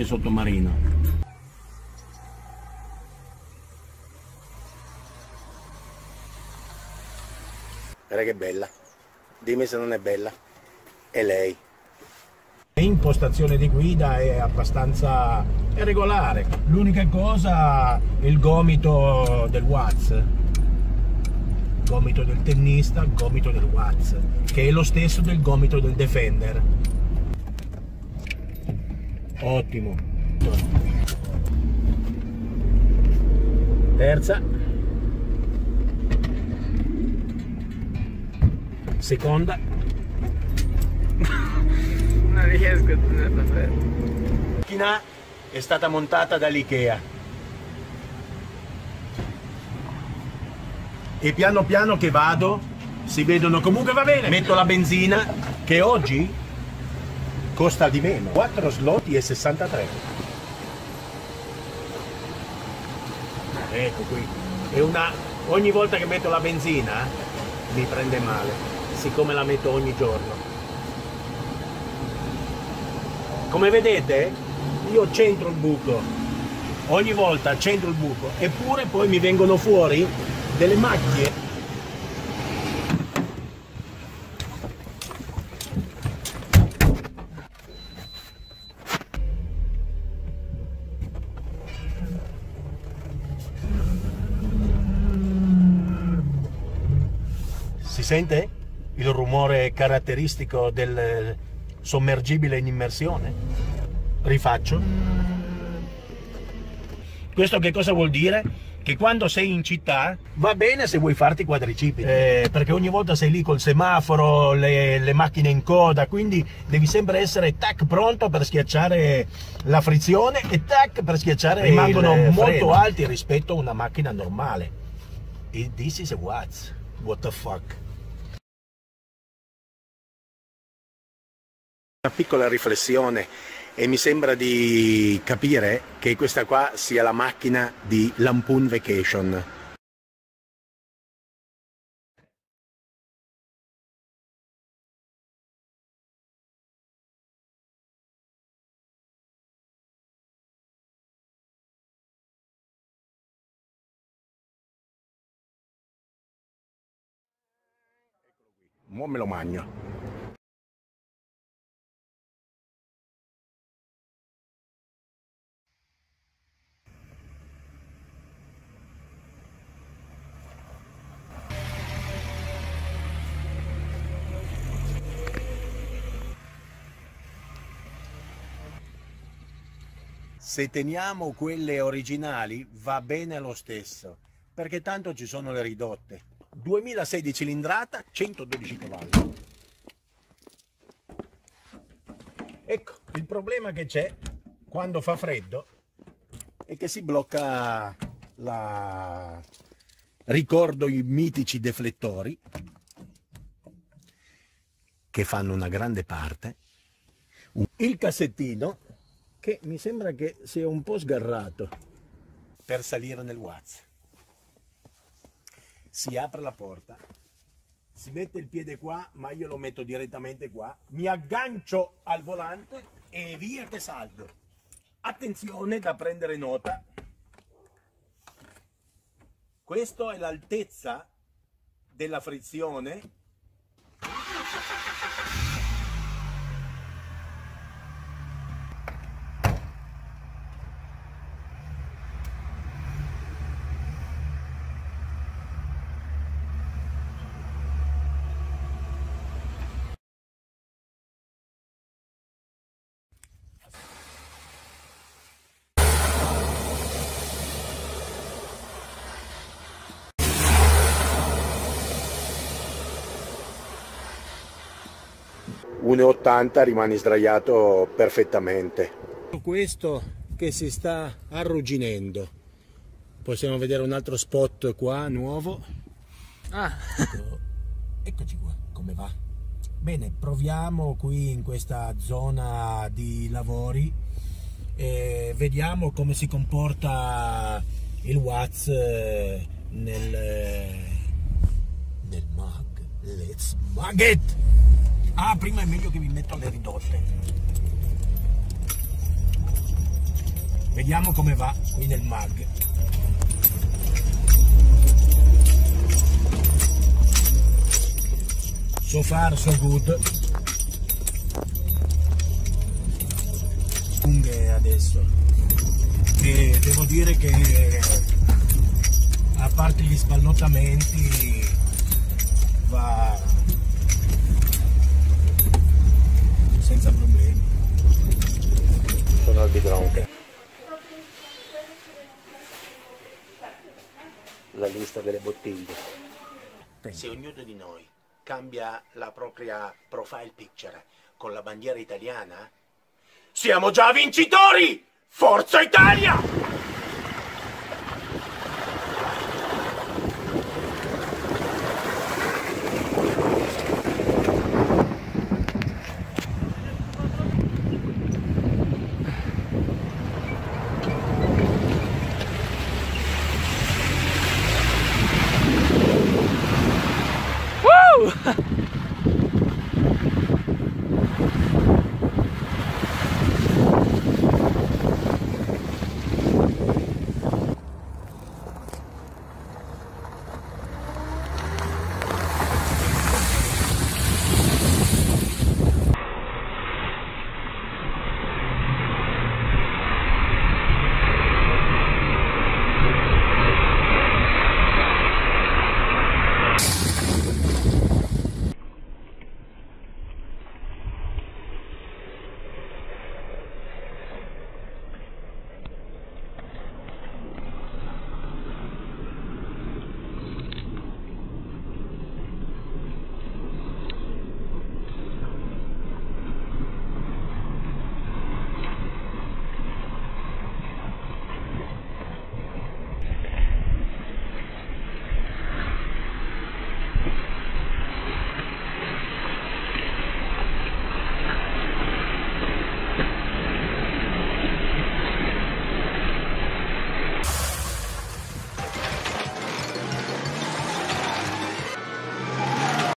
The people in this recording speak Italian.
anche sottomarino. Guarda che bella, dimmi se non è bella, è lei. L'impostazione di guida è abbastanza regolare, l'unica cosa è il gomito del Watts, gomito del tennista, gomito del Watts, che è lo stesso del gomito del Defender. Ottimo. Terza. Seconda. Non riesco a tenerla ferma. La macchina è stata montata dall'Ikea e piano piano che vado si vedono, comunque va bene, metto la benzina che oggi costa di meno, 4 slotti e 63. Ecco qui, è una, ogni volta che metto la benzina mi prende male, siccome la metto ogni giorno. Come vedete io centro il buco, ogni volta centro il buco, eppure poi mi vengono fuori delle macchie. Si sente il rumore caratteristico del sommergibile in immersione? Rifaccio. Questo che cosa vuol dire? Che quando sei in città va bene se vuoi farti quadricipiti, perché ogni volta sei lì col semaforo, le macchine in coda, quindi devi sempre essere tac pronto per schiacciare la frizione e tac per schiacciare, rimangono molto alti rispetto a una macchina normale. E this is a Watts. What the fuck? Una piccola riflessione e mi sembra di capire che questa qua sia la macchina di Lampoon Vacation. Mo me lo magno. Se teniamo quelle originali va bene lo stesso, perché tanto ci sono le ridotte. 2006 di cilindrata, 112 cavalli. Ecco, il problema che c'è quando fa freddo E che si blocca la... Ricordo i mitici deflettori che fanno una grande parte. Il cassettino che mi sembra che sia un po' sgarrato per salire nel Watts. Si apre la porta, si mette il piede qua, ma io lo metto direttamente qua, mi aggancio al volante e via che salgo. Attenzione da prendere nota, questa è l'altezza della frizione. ,80 rimani sdraiato perfettamente. Questo che si sta arrugginendo. Possiamo vedere un altro spot qua nuovo. Eccoci qua, come va? Bene, proviamo qui in questa zona di lavori e vediamo come si comporta il Watts nel mag. Let's mag it! Prima è meglio che vi metto le ridotte. Vediamo come va qui nel mag. So far so good. Lunghe adesso. E devo dire che a parte gli sballottamenti va senza problemi. Sono al bidron. La lista delle bottiglie. Se ognuno di noi cambia la propria profile picture con la bandiera italiana, siamo già vincitori! Forza Italia!